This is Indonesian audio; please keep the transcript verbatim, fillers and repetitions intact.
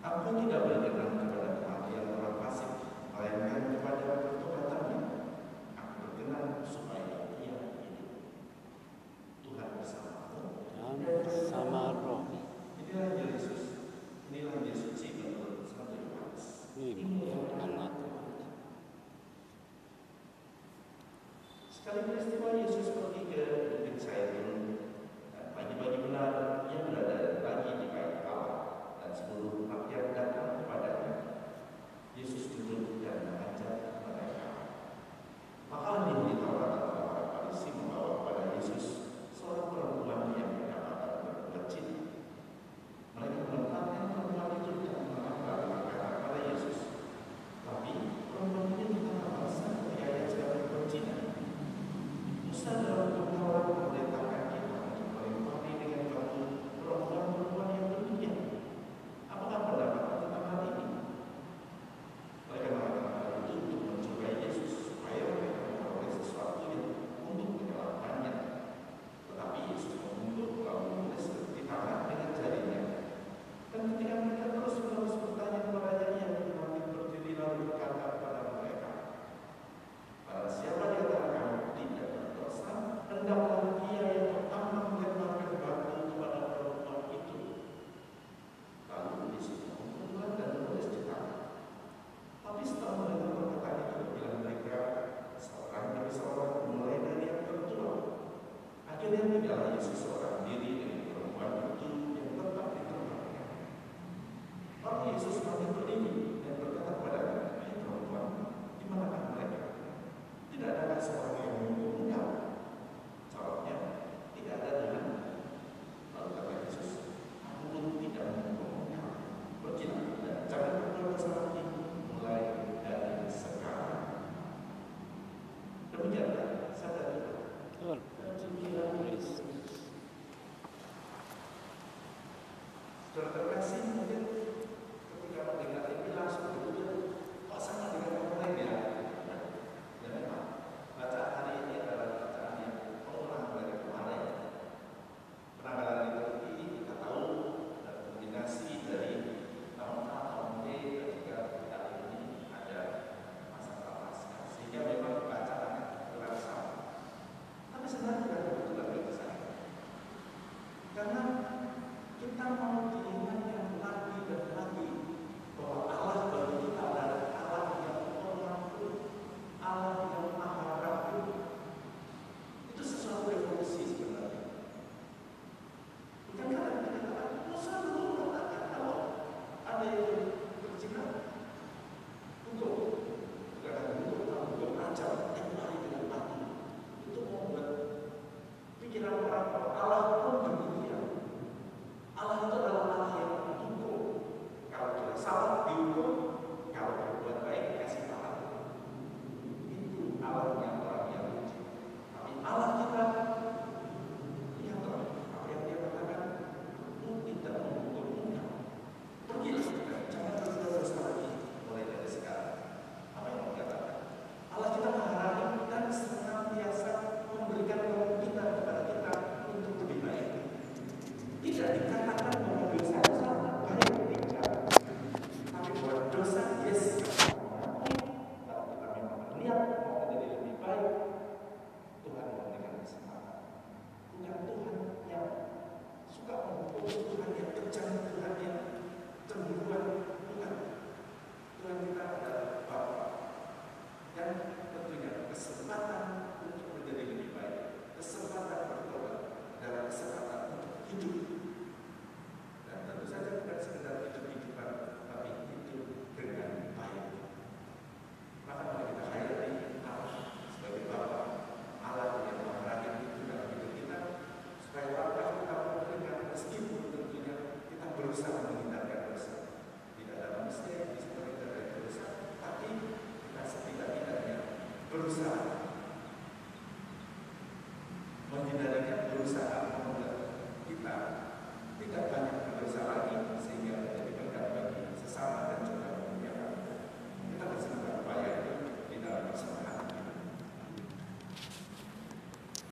Aku tidak berkenan kepada kematian orang fasik, melainkan kepada pertobatannya. Aku berkenan supaya ia hidup. Tuhan bersamamu Dan bersama roh. Inilah Yesus, inilah Yesus suci menurut satu Yohanes. Ini anak Tuhan. Sekali peristiwa Yesus pergi ke Bukit Zaitun, dan pagi-pagi benar ia berada lagi di bait Allah, dan seluruh rakyat datang kepadanya. Yesus duduk dan mengajak mereka. Maka ahli Taurat dan para Farisi membawa kepada Yesus seorang perempuan yang kedapatan berbuat zina. Mereka menentangkan perempuan itu dan mengambil berkata kepada Yesus, "Tapi perempuan ini ditangkap basah ketika ia sedang berbuat zina. Musa dalam hukum Taurat memerintahkan kita untuk melempari dengan batu perempuan-perempuan yang demikian. Apakah pendapatmu tentang hal ini?" Mereka mengatakan hal itu untuk mencobai Yesus supaya mereka memperoleh sesuatu yang untuk menyalahkannya. Tetapi Yesus menunduk lalu menulis di tangan dengan jarinya. Dan ketika mereka terus-menerus bertanya kepadanya, ia menyemakin berdiri lalu berkata kepada mereka, "Barang siapa di antara kamu tidak berdosa, hendaklah ia yang pertama melemparkan batu kepada perempuan itu." Lalu Yesus mengumpulkan dan menulis di tangan. Tapi setelah mendengar perkataan itu, bilang mereka seorang demi seorang, mulai dari yang tertua. Akhirnya tinggallah Yesus seorang diri dengan perempuan itu yang tetap di tempatnya. Lalu Yesus makin berdiri dan berkata kepadanya, "Hai perempuan, di manakah mereka? Tidak ada seorang yang menghukum engkau?" Jawabnya, "Tidak ada Tuhan." Lalu kata Yesus, "Aku pun tidak menghukum engkau. Pergilah dan jangan berbuat dosa lagi mulai dari sekarang." Demikianlah sabda Tuhan. Tuhan, Saudara